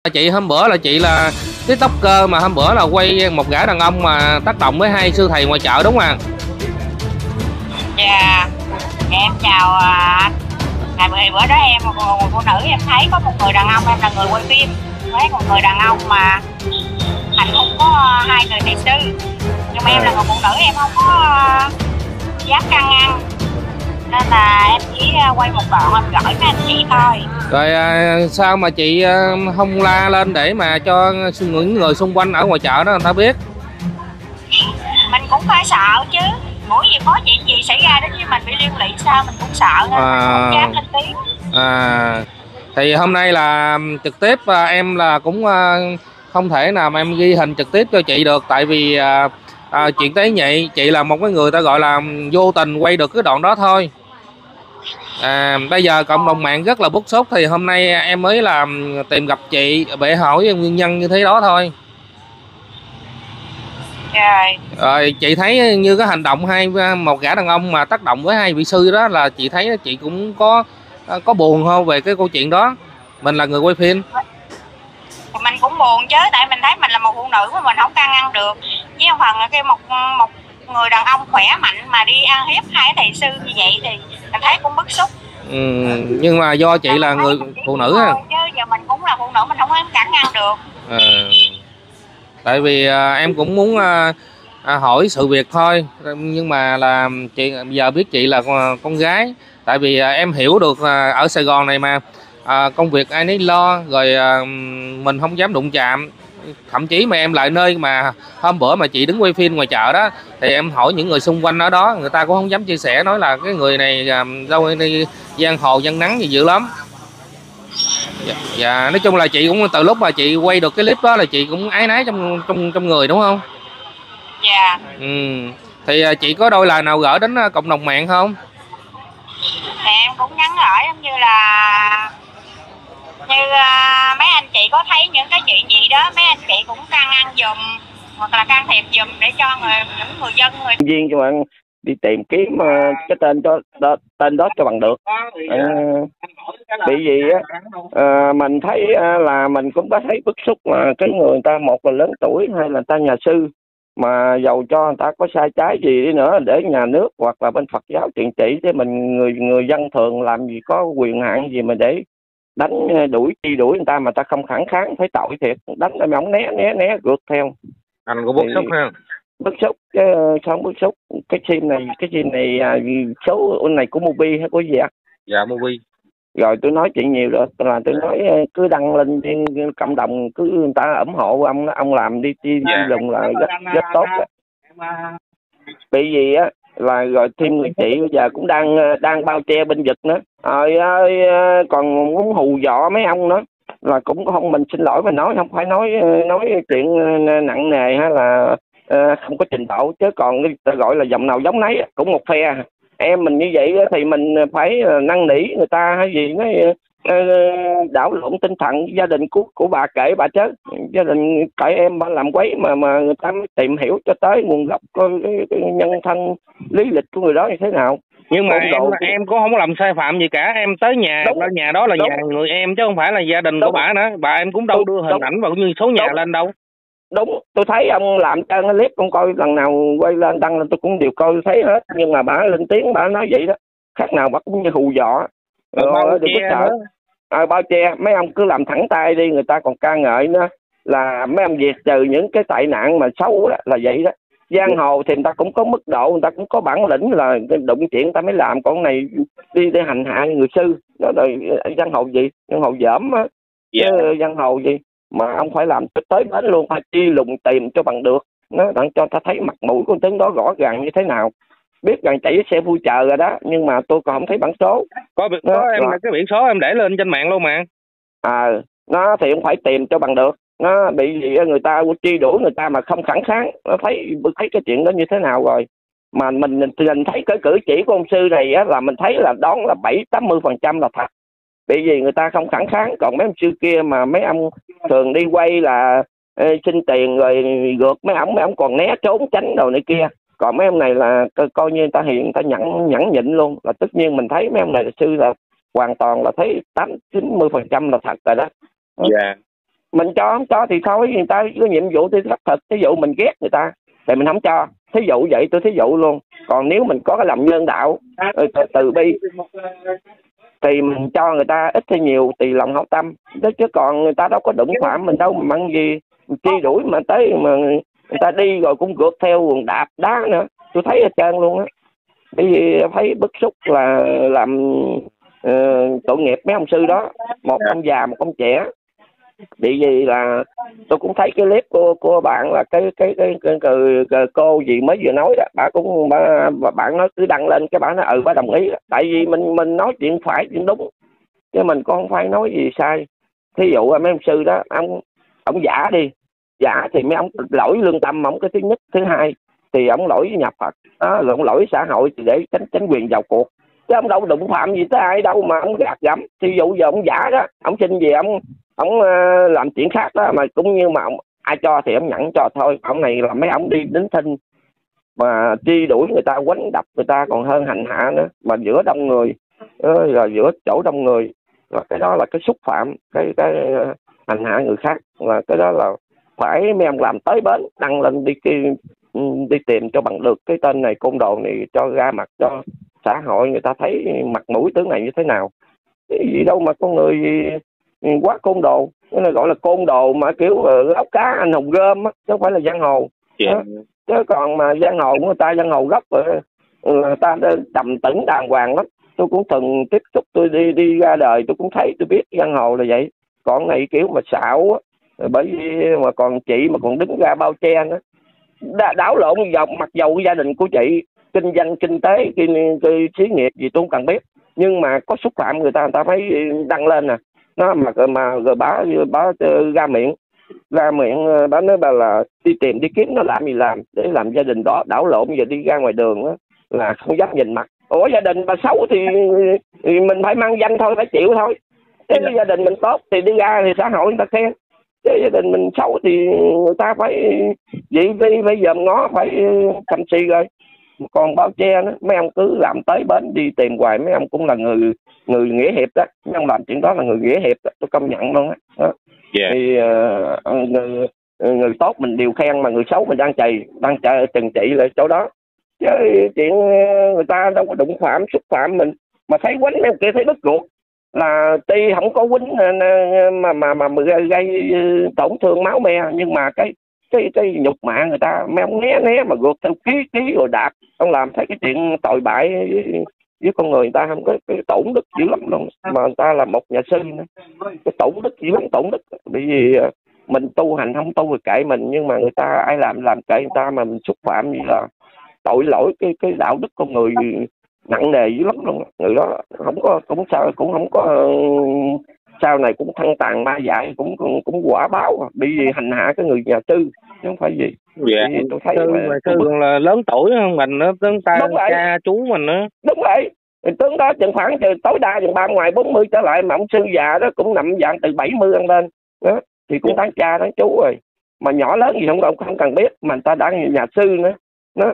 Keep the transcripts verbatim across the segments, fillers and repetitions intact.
Chị hôm bữa là chị là TikToker mà hôm bữa là quay một gã đàn ông mà tác động với hai sư thầy ngoài chợ đúng không ạ? Dạ, em chào anh. À, bữa, bữa đó em một người phụ nữ em thấy có một người đàn ông, em là người quay phim, thấy một người đàn ông mà thành không có hai người thầy sư, nhưng mà em là người phụ nữ em không có dám can ngăn, nên là em chỉ quay một đoạn em gửi với anh chị thôi. Rồi à, sao mà chị à, không la lên để mà cho những người xung quanh ở ngoài chợ đó người ta biết? Mình cũng phải sợ chứ, mỗi gì có chuyện gì xảy ra đến với mình bị liên lụy sao mình cũng sợ nên à, mình không dám lên tiếng. À, thì hôm nay là trực tiếp à, em là cũng à, không thể nào mà em ghi hình trực tiếp cho chị được, tại vì à, à, chuyện tế nhị, chị là một cái người ta gọi là vô tình quay được cái đoạn đó thôi. À, bây giờ cộng đồng mạng rất là bức xúc, thì hôm nay em mới là tìm gặp chị để hỏi nguyên nhân như thế đó thôi. Rồi. Rồi chị thấy như cái hành động hai một gã đàn ông mà tác động với hai vị sư đó, là chị thấy chị cũng có có buồn không về cái câu chuyện đó? Mình là người quay phim mình cũng buồn chứ, tại mình thấy mình là một phụ nữ mà mình không can ngăn được, với một phần là cái một một người đàn ông khỏe mạnh mà đi ăn hiếp hai thầy sư như vậy thì mình thấy cũng bức xúc. Ừ, nhưng mà do chị là người phụ nữ ha, chứ giờ mình cũng là phụ nữ mình không có can ngăn được. à, tại vì à, em cũng muốn à, à, hỏi sự việc thôi, nhưng mà là chị giờ biết chị là con, con gái, tại vì à, em hiểu được à, ở Sài Gòn này mà à, công việc ai nấy lo, rồi à, mình không dám đụng chạm. Thậm chí mà em lại nơi mà hôm bữa mà chị đứng quay phim ngoài chợ đó, thì em hỏi những người xung quanh ở đó, người ta cũng không dám chia sẻ, nói là cái người này à, đâu đi giang hồ dân nắng gì dữ lắm. Dạ, dạ, nói chung là chị cũng từ lúc mà chị quay được cái clip đó là chị cũng áy náy trong trong trong người đúng không? Dạ. Ừ. Thì à, chị có đôi lời nào gửi đến à, cộng đồng mạng không? Thì em cũng nhắn gửi giống như là như uh, mấy anh chị có thấy những cái chuyện gì đó mấy anh chị cũng can ngăn giùm hoặc là can thiệp giùm để cho người những người dân người viên cho bạn đi tìm kiếm uh, cái tên cho đó, tên đó cho bằng được. Uh, bị gì á uh, mình thấy uh, là mình cũng có thấy bức xúc mà cái người, người ta một là lớn tuổi, hay là ta nhà sư, mà dầu cho người ta có sai trái gì đi nữa để nhà nước hoặc là bên Phật giáo trừng trị, chứ mình người người dân thường làm gì có quyền hạn gì mà để đánh đuổi truy đuổi người ta mà ta không phản kháng, thấy tội thiệt. Đánh em ổng né né né rượt theo. Anh có bức xúc ha? Bức xúc chứ sao bức xúc. Cái sim này cái sim này à, số này của Mobi hay của gì ạ? Dạ Mobi. Rồi tôi nói chuyện nhiều rồi, là tôi nói cứ đăng lên trên cộng đồng, cứ người ta ủng hộ ông ông làm đi chi dạ. dùng là rất rất tốt. Bị gì á là rồi thêm người chị bây giờ cũng đang đang bao che bên Việt nữa. Trời ơi, còn muốn hù dọa mấy ông nữa, là cũng không, mình xin lỗi mà nói, không phải nói nói chuyện nặng nề hay là uh, không có trình độ, chứ còn ta gọi là dòng nào giống nấy, cũng một phe. Em mình như vậy thì mình phải năn nỉ người ta hay gì nói uh, đảo lộn tinh thần. Gia đình của của bà kể bà chứ, gia đình tại em bà làm quấy mà mà người ta mới tìm hiểu cho tới nguồn gốc coi cái, cái nhân thân lý lịch của người đó như thế nào. Nhưng mà em đồ... em cũng không có làm sai phạm gì cả, em tới nhà đúng, nhà đó là đúng. nhà người em chứ không phải là gia đình đúng. của bà nữa. Bà em cũng đâu đưa hình đúng. ảnh và cũng như số nhà đúng. lên đâu. Đúng, tôi thấy ông làm cho cái clip, con coi lần nào quay lên đăng lên tôi cũng đều coi thấy hết, nhưng mà bà lên tiếng bà nói vậy đó, khác nào bà cũng như hù dọa. Rồi bao đừng che có sợ. À, bao che, mấy ông cứ làm thẳng tay đi, người ta còn ca ngợi nữa là mấy ông diệt trừ những cái tệ nạn mà xấu đó, là vậy đó. Giang hồ thì người ta cũng có mức độ, người ta cũng có bản lĩnh, là đụng chuyện người ta mới làm. Còn này đi để hành hạ người sư đó là giang hồ gì, giang hồ dởm á, yeah. Chứ giang hồ gì mà ông phải làm tới bến luôn, phải chi lùng tìm cho bằng được nó, đặng cho ta thấy mặt mũi của tướng đó rõ ràng như thế nào. Biết rằng chạy xe vui chờ rồi đó, nhưng mà tôi còn không thấy bản số. Có biển số em là cái biển số em để lên trên mạng luôn mà. À, nó thì cũng phải tìm cho bằng được. Nó bị gì người ta truy đuổi người ta mà không phản kháng, nó thấy thấy cái chuyện đó như thế nào rồi. Mà mình mình thấy cái cử chỉ của ông sư này á, là mình thấy là đón là bảy tám mươi phần trăm là thật. Bị gì người ta không phản kháng. Còn mấy ông sư kia mà mấy ông thường đi quay là ê, xin tiền rồi gượt mấy ông, mấy ông còn né trốn tránh đồ này kia. Còn mấy ông này là co coi như người ta hiện người ta nhẫn nhẫn nhịn luôn. Là tất nhiên mình thấy mấy ông này là sư là hoàn toàn là thấy tám chín mươi phần trăm là thật rồi đó. Dạ. Yeah. mình cho không cho thì thôi, người ta có nhiệm vụ thì khắc thực. Thí dụ mình ghét người ta thì mình không cho, thí dụ vậy, tôi thí dụ luôn. Còn nếu mình có cái lòng nhân đạo, từ, từ bi thì mình cho người ta ít hay nhiều tùy lòng hảo tâm đó, chứ còn người ta đâu có đụng phạm mình đâu mà mắng gì chi đuổi mà tới mà người ta đi rồi cũng gượt theo quần đạp đá nữa, tôi thấy hết trơn luôn á. Bởi vì thấy bức xúc là làm uh, tội nghiệp mấy ông sư đó, một ông già một ông trẻ. Bị gì là tôi cũng thấy cái clip của của bạn là cái cái cái, cái, cái, cái cô gì mới vừa nói đó, bà cũng bà, bạn nói cứ đăng lên cái bà nói ừ bà đồng ý, tại vì mình mình nói chuyện phải chuyện đúng chứ mình cũng không phải nói gì sai. Thí dụ mấy ông sư đó, ông ông giả đi, giả thì mấy ông lỗi lương tâm ông cái thứ nhất, thứ hai thì ông lỗi với nhà Phật đó, là ông lỗi xã hội thì để tránh tránh quyền vào cuộc, chứ ông đâu đụng phạm gì tới ai đâu mà ông gạt gẫm. Thí dụ giờ ông giả đó, ông xin gì ông ông uh, làm chuyện khác đó, mà cũng như mà ông, ai cho thì ông nhận cho thôi. Ông này là mấy ông đi đến thinh mà truy đuổi người ta, quánh đập người ta còn hơn hành hạ nữa, mà giữa đông người rồi giữa chỗ đông người, và cái đó là cái xúc phạm cái cái uh, hành hạ người khác, và cái đó là phải mấy ông làm tới bến đăng lên đi đi tìm cho bằng được cái tên này côn đồ này, cho ra mặt cho xã hội người ta thấy mặt mũi tướng này như thế nào. Cái gì đâu mà con người quá côn đồ, cái này gọi là côn đồ mà kiểu lóc cá anh hùng gom á, chứ không phải là giang hồ. Yeah. Chứ còn mà giang hồ của người ta, giang hồ gốc người ta trầm tĩnh đàng hoàng lắm. Tôi cũng từng tiếp xúc, tôi đi đi ra đời tôi cũng thấy, tôi biết giang hồ là vậy. Còn này kiểu mà xạo á, bởi vì mà còn chị mà còn đứng ra bao che nữa, đảo lộn dọc mặc dầu gia đình của chị kinh doanh kinh tế kinh, kinh xí nghiệp gì tôi không cần biết, nhưng mà có xúc phạm người ta người ta phải đăng lên nè. Nó mà mà rồi bà bà ra miệng ra miệng bà nói bà là đi tìm đi kiếm nó làm gì làm để làm gia đình đó đảo lộn, giờ đi ra ngoài đường đó, là không dám nhìn mặt. Ủa gia đình bà xấu thì, thì mình phải mang danh thôi, phải chịu thôi. Thế gia đình mình tốt thì đi ra thì xã hội người ta khen, chứ gia đình mình xấu thì người ta phải vậy đi phải dòm ngó, phải cầm xì rồi. Còn bao che đó, mấy ông cứ làm tới bến đi tìm hoài, mấy ông cũng là người người nghĩa hiệp đó, mấy ông làm chuyện đó là người nghĩa hiệp đó, tôi công nhận luôn đó. Yeah. Thì uh, người, người tốt mình đều khen, mà người xấu mình đang chày đang chờ trừng trị lại chỗ đó. Chứ chuyện người ta đâu có đụng phạm xúc phạm mình, mà thấy quánh mấy ông kia thấy bất ruột, là tuy không có quýnh mà mà mà, mà gây tổn thương máu me, nhưng mà cái cái cái nhục mạ người ta, mấy ông né né mà gượt theo ký ký rồi đạp, ông làm thấy cái chuyện tội bại với, với con người, người ta không có cái tổn đức dữ lắm luôn. Mà người ta là một nhà sư nữa, cái tổn đức dữ lắm, tổn đức. Bởi vì mình tu hành không tu thì kệ mình, nhưng mà người ta ai làm làm kệ người ta, mà mình xúc phạm gì là tội lỗi cái cái đạo đức con người nặng nề dữ lắm luôn. Người đó không có cũng sao cũng không có sau này cũng thăng tàn ma dại, cũng cũng, cũng quả báo bị hành hạ cái người nhà sư chứ không phải gì. Dạ. Vì tôi thấy sư, mà sư còn là lớn tuổi hơn mình nữa, tướng ta cha chú mình nữa. Đúng vậy. Tướng đó chừng khoảng tối đa chừng ba ngoài bốn mươi trở lại, mà ông sư già đó cũng nằm dạng từ bảy mươi ăn lên đó, thì cũng đáng cha đáng chú rồi. Mà nhỏ lớn gì không đâu không cần biết, mà người ta đã nhà sư nữa đó.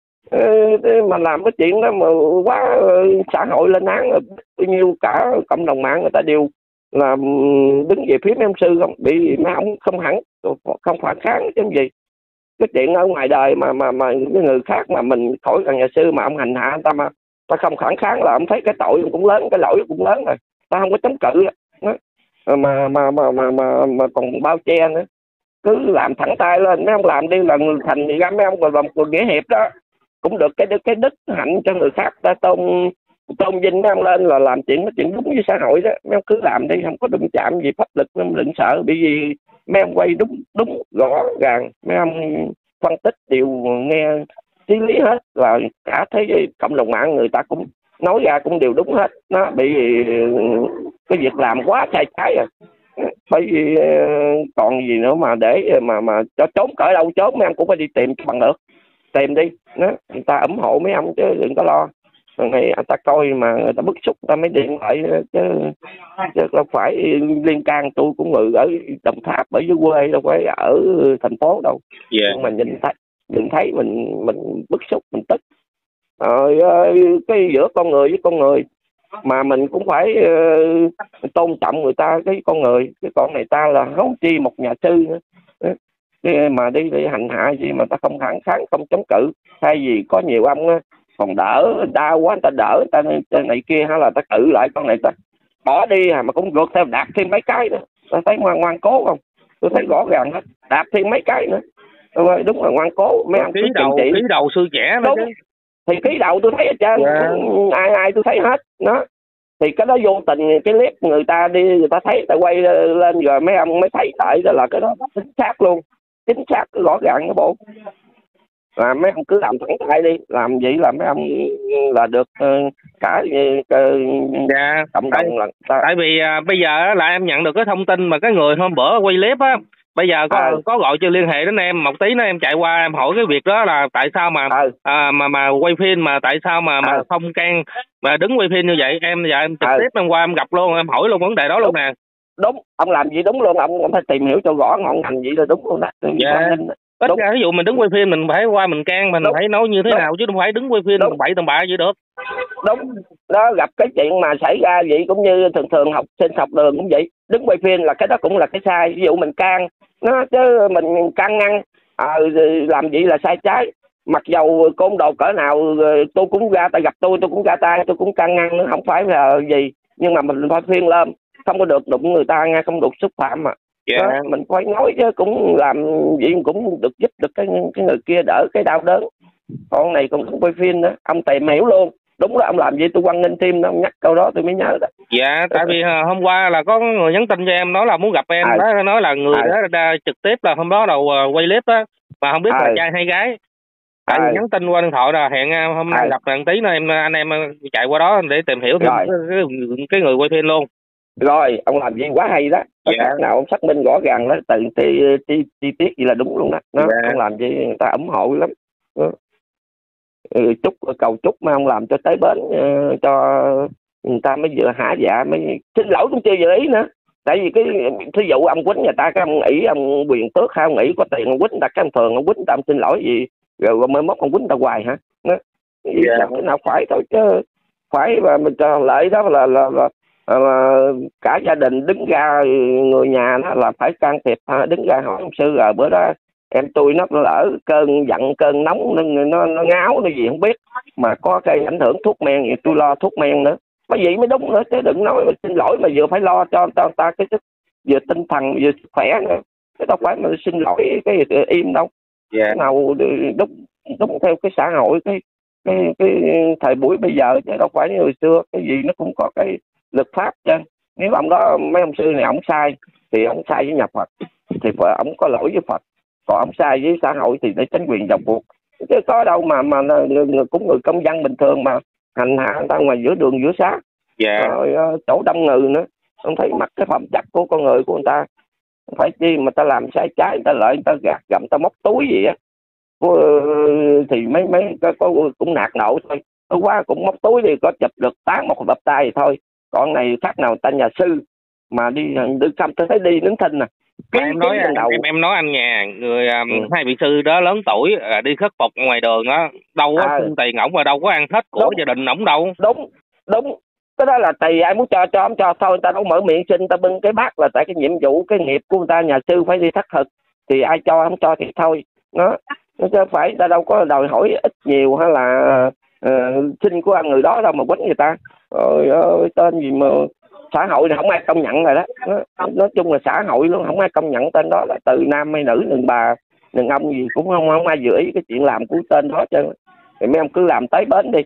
Mà làm cái chuyện đó mà quá xã hội lên án, bao nhiêu cả cộng đồng mạng người ta đều là đứng về phía mấy ông sư, không bị mấy ông không hẳn không phản kháng chứ gì. Cái chuyện ở ngoài đời mà mà mà những người khác mà mình khỏi gần nhà sư mà ông hành hạ người ta, mà ta không phản kháng là ông thấy cái tội cũng lớn, cái lỗi cũng lớn rồi, ta không có chống cự đó. Mà mà mà mà mà mà còn bao che nữa, cứ làm thẳng tay lên, mấy ông làm đi là người thành gì ra, mấy ông còn làm một nghĩa hiệp đó cũng được cái cái đức hạnh cho người khác, ta tôn tôn vinh mấy ông lên là làm chuyện chuyện đúng với xã hội đó. Mấy ông cứ làm đi, không có đụng chạm gì pháp lực, mấy ông đừng sợ, bởi vì mấy ông quay đúng đúng rõ ràng, mấy ông phân tích đều nghe lý lý hết, là cả thế giới cộng đồng mạng người ta cũng nói ra cũng đều đúng hết. Nó bị cái việc làm quá sai trái rồi, bởi vì còn gì nữa mà để mà mà cho trốn cỡ đâu trốn, mấy ông cũng phải đi tìm cho bằng được, tìm đi đó. Người ta ủng hộ mấy ông chứ đừng có lo. Rồi này người ta coi mà người ta bức xúc người ta mới điện lại chứ, chứ đâu phải liên can. Tôi cũng người ở Đồng Tháp, ở dưới quê, đâu phải ở thành phố đâu. Yeah. Nhưng mà nhìn thấy nhìn thấy mình mình bức xúc, mình tức. Rồi cái giữa con người với con người mà mình cũng phải uh, tôn trọng người ta, cái con người, cái con này ta là hấu chi một nhà sư nữa. Cái mà đi đi hành hạ gì mà ta không phản kháng, không chống cự, thay vì có nhiều ông á, còn đỡ đau quá người ta đỡ ta này kia, hay là ta cự lại con này ta bỏ đi à, mà cũng gượt theo đạp thêm mấy cái nữa. Ta thấy ngoan ngoan cố không? Tôi thấy rõ ràng hết, đạp thêm mấy cái nữa. Đúng rồi, đúng là ngoan cố mấy ông ký đầu ký đầu sư trẻ đó chứ. Thì ký đầu tôi thấy hết trơn, yeah. ai ai tôi thấy hết nó. Thì cái đó vô tình cái clip người ta đi, người ta thấy, ta quay lên rồi mấy ông mới thấy lại đó là cái đó chính xác luôn, chính xác rõ ràng cái bộ. Là mấy ông cứ làm thẳng tay đi, làm vậy là mấy ông là được uh, cả uh, dạ. cộng đồng là ta... Tại vì uh, bây giờ là em nhận được cái thông tin mà cái người hôm bữa quay clip á, bây giờ có à. có gọi chưa liên hệ đến em một tí nữa, em chạy qua em hỏi cái việc đó là tại sao mà à. À, mà mà quay phim mà tại sao mà mà à. không can mà đứng quay phim như vậy. Em giờ em trực à. tiếp em qua em gặp luôn, em hỏi luôn vấn đề đó đúng. Luôn nè. Đúng, ông làm gì đúng luôn, ông, ông phải tìm hiểu cho rõ ngọn ngành vậy là đúng luôn đó. Dạ. Ít ra ví dụ mình đứng quay phim mình phải qua mình can, mình đúng. Phải nói như thế đúng. Nào chứ không phải đứng quay phim mình bậy tầm bạ vậy được. Đúng, đó gặp cái chuyện mà xảy ra vậy cũng như thường thường học sinh học đường cũng vậy, đứng quay phim là cái đó cũng là cái sai. Ví dụ mình can nó chứ mình can ngăn à, làm vậy là sai trái. Mặc dầu côn đồ cỡ nào tôi cũng ra tay, gặp tôi tôi cũng ra tay, tôi cũng can ngăn, nó không phải là gì, nhưng mà mình phải phiên lên, không có được đụng người ta nghe, không được xúc phạm mà. Yeah. Đó, mình phải nói chứ cũng làm gì cũng được, giúp được cái cái người kia đỡ cái đau đớn. Con này còn không quay phim nữa, ông tìm hiểu luôn. Đúng là ông làm gì tôi quăng lên tim đó, ông nhắc câu đó tôi mới nhớ đó. Dạ, tại vì hôm qua là có người nhắn tin cho em nói là muốn gặp em, à. Đó, nói là người à. Đó đã trực tiếp là hôm đó đầu quay clip đó, mà không biết à. Là trai hay gái. Tại vì à. Nhắn tin qua điện thoại là hẹn hôm nay à. Gặp một tí nữa em anh em chạy qua đó để tìm hiểu thêm cái, cái, cái người quay phim luôn. Rồi, ông làm gì quá hay đó. Tất cả nào ông xác minh rõ ràng đó, từng chi, chi, chi tiết gì là đúng luôn đó. Nó, dạ. Ông làm gì người ta ủng hộ lắm. Ừ, chúc cầu chúc mà ông làm cho tới bến uh, cho người ta mới vừa hả dạ, mới xin lỗi cũng chưa vừa ý nữa. Tại vì cái thí dụ ông quýnh người ta, cái ông nghĩ ông quyền tước hay ông nghĩ có tiền ông quýnh ta, cái ông thường ông quýnh ta ông xin lỗi gì rồi mới mốt ông quýnh ta hoài hả? Nó yeah. Cái nào phải thôi chứ phải, và mình cho lợi đó là là, là là cả gia đình đứng ra, người nhà đó là phải can thiệp, đứng ra hỏi ông sư rồi bữa đó em tôi nó lỡ cơn giận cơn nóng nó nó, nó ngáo nó gì không biết, mà có cái ảnh hưởng thuốc men thì tôi lo thuốc men nữa, cái gì mới đúng nữa chứ đừng nói mà xin lỗi mà vừa phải lo cho ta, ta cái sức vừa tinh thần vừa sức khỏe nữa, chứ đâu phải mà xin lỗi cái im đâu. Yeah. Cái nào đúng đúng theo cái xã hội, cái cái cái thời buổi bây giờ chứ đâu phải như hồi xưa, cái gì nó cũng có cái luật pháp chứ. Nếu ông đó mấy ông sư này ông sai thì ông sai với nhà Phật thì ông có lỗi với Phật, còn ông sai với xã hội thì để chính quyền vào cuộc, chứ có đâu mà mà cũng người công dân bình thường mà hành hạ người ta ngoài giữa đường giữa xá. Yeah. Rồi chỗ đông người nữa, ông thấy mặt cái phẩm chất của con người của người ta, phải chi mà ta làm sai trái, người ta lợi, người ta gạt gặm, người ta móc túi gì á thì mấy mấy có, có cũng nạt nộ thôi, tối quá cũng móc túi thì có chụp được tán một bắp tay thì thôi, còn này khác nào ta nhà sư mà đi đi không tôi thấy đi đứng thinh nè. Em nói anh, em em nói anh nhà người um, ừ. hai vị sư đó lớn tuổi à, đi khất phục ngoài đường á, đâu có xin à. Tiền ổng mà đâu có ăn hết của đúng. Gia đình ổng đâu. Đúng đúng, cái đó là tùy ai muốn cho cho ông cho thôi, người ta đâu mở miệng xin, ta bưng cái bát là tại cái nhiệm vụ cái nghiệp của người ta, nhà sư phải đi thất thực thì ai cho không cho thì thôi. Nó nó chứ phải ta đâu có đòi hỏi ít nhiều hay là uh, xin của người đó đâu mà quýnh người ta. Rồi uh, tên gì mà xã hội này không ai công nhận rồi đó. Nó, nói chung là xã hội luôn không ai công nhận tên đó, là từ nam hay nữ, đừng bà đừng ông gì cũng không không ai dự ý cái chuyện làm của tên đó chứ. Thì mấy ông cứ làm tới bến đi,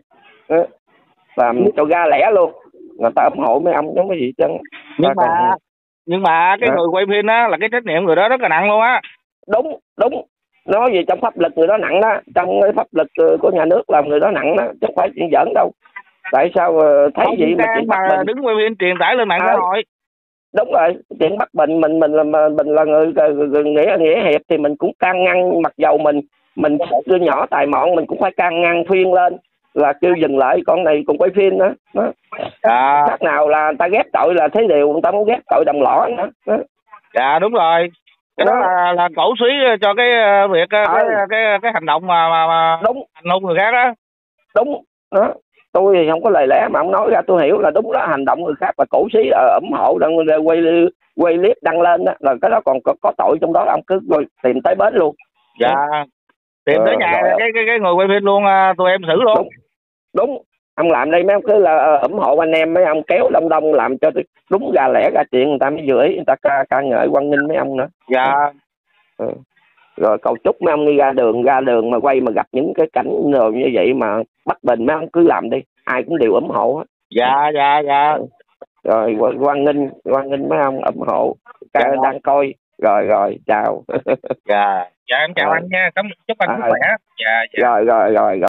làm cho ra lẻ luôn, người ta ủng hộ mấy ông giống cái gì chứ. Nhưng mà còn... nhưng mà cái à. Người quay phim á là cái trách nhiệm người đó rất là nặng luôn á. Đúng đúng, nói gì trong pháp luật người đó nặng đó, trong cái pháp luật của nhà nước làm người đó nặng đó, chứ không phải chuyện giỡn đâu. Tại sao thấy không gì mà chuyện bắt mình đứng quay phim truyền tải lên mạng xã hội? Đúng rồi, chuyện bắt mình mình mình là mình là người, người nghĩa nghĩa hiệp thì mình cũng can ngăn, mặc dầu mình mình đưa nhỏ tài mọn mình cũng phải can ngăn phiên lên là kêu dừng lại, con này còn quay phim nữa. Đó. À. Khác nào là người ta ghép tội là thấy điều, người ta muốn ghép tội đồng lõi nữa. Đó. Dạ đúng rồi. Cái đó, đó là, là cổ suý cho cái việc cái, à. cái, cái cái hành động mà mà, mà đúng hành hung người khác đó. Đúng đó. tôi thì không có lời lẽ mà ông nói ra tôi hiểu là đúng đó, hành động người khác và cổ xí ở ủng hộ đang quay quay clip đăng lên đó là cái đó còn có, có tội trong đó, ông cứ tìm tới bến luôn. Dạ, tìm tới nhà cái, cái cái người quay phim luôn, tụi em xử luôn. Đúng, đúng. Ông làm đây mấy ông cứ là ủng hộ anh em, mấy ông kéo đông đông làm cho đúng ra lẽ ra chuyện, người ta mới vừa ý, người ta ca, ca ngợi Quang Ninh mấy ông nữa. Dạ. Ừ. Rồi cầu chúc mấy ông đi ra đường ra đường mà quay mà gặp những cái cảnh rồi như vậy mà bất bình, mấy ông cứ làm đi, ai cũng đều ủng hộ hết. Dạ dạ dạ. Rồi Quang Ninh Quang Ninh mấy ông ủng hộ ca, dạ. đang coi rồi rồi chào. Dạ. Dạ em chào à. anh nha, chúc anh sức à. khỏe. Dạ, dạ. Rồi rồi rồi rồi.